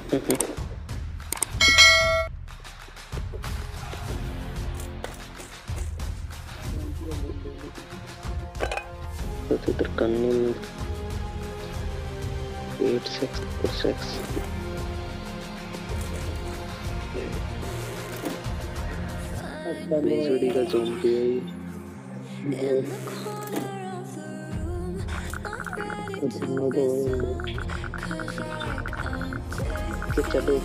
तो इधर करने 8-6 बीसड़ी का ज़ॉम्बी है ये। चलो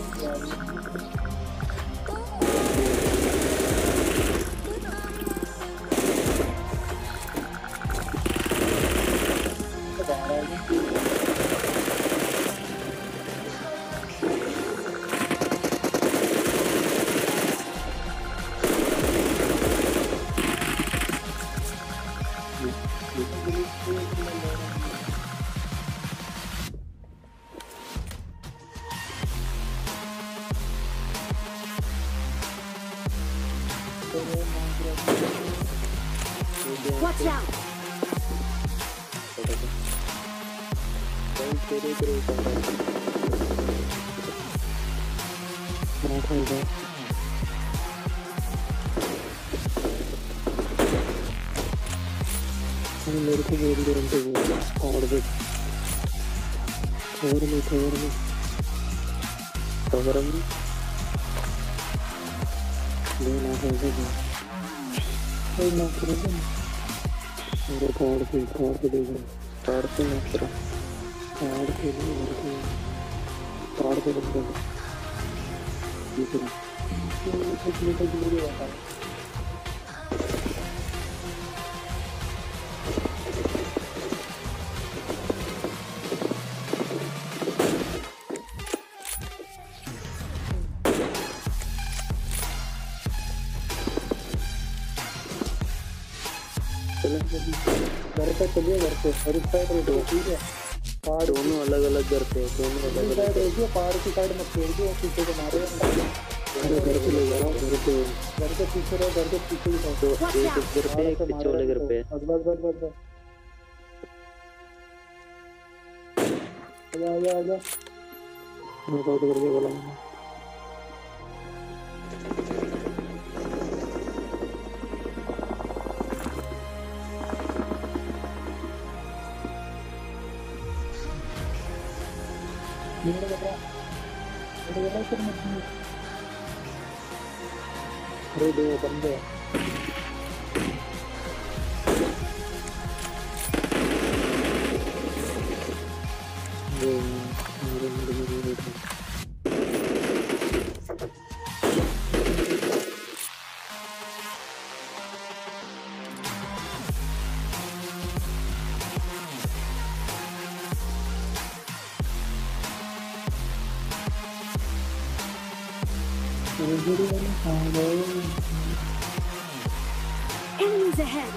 Watch out! मेरे को बोल दे रहे थे और भी कवर में लेना कैसे कोई ना करेगा मेरे कार्ड पे देगा कार्ड पे ना करो कार्ड पे नहीं मेरे को कार्ड पे बंद कर ठीक है कुछ नहीं होता घर पे चलिए घर पे और इस साइड रेडियो ठीक है पहाड़ दोनों अलग अलग घर पे दोनों अलग अलग साइड रेडियो पहाड़ की साइड मत खेलिए पीछे को मारे अरे घर पे ले जाओ घर के पीछे रहो घर के पीछे ही तो एक घर पे एक पीछे वाले घर पे बस आजा मैं तो करके बोला अरे दो बंदे Enemies ahead!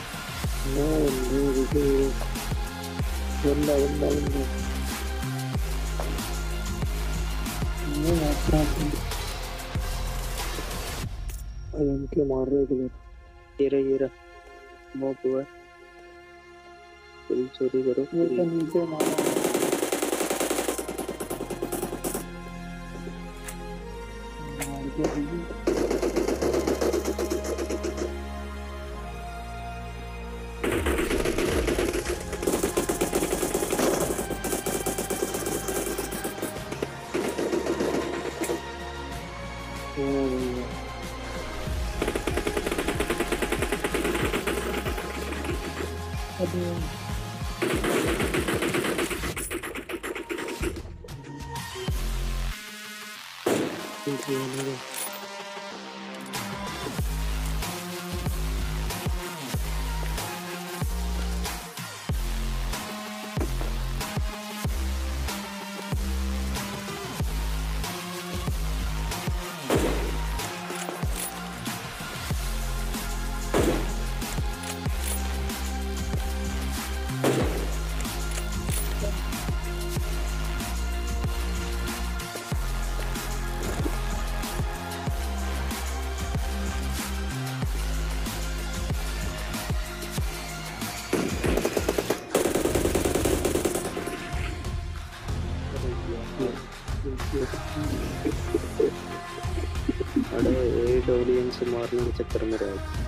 इनके मार रहे थे ये रहा मौत हुआ पुलिस चोरी करो नीचे मारा अरे 8 ऑडियंस मारने के चक्कर में रह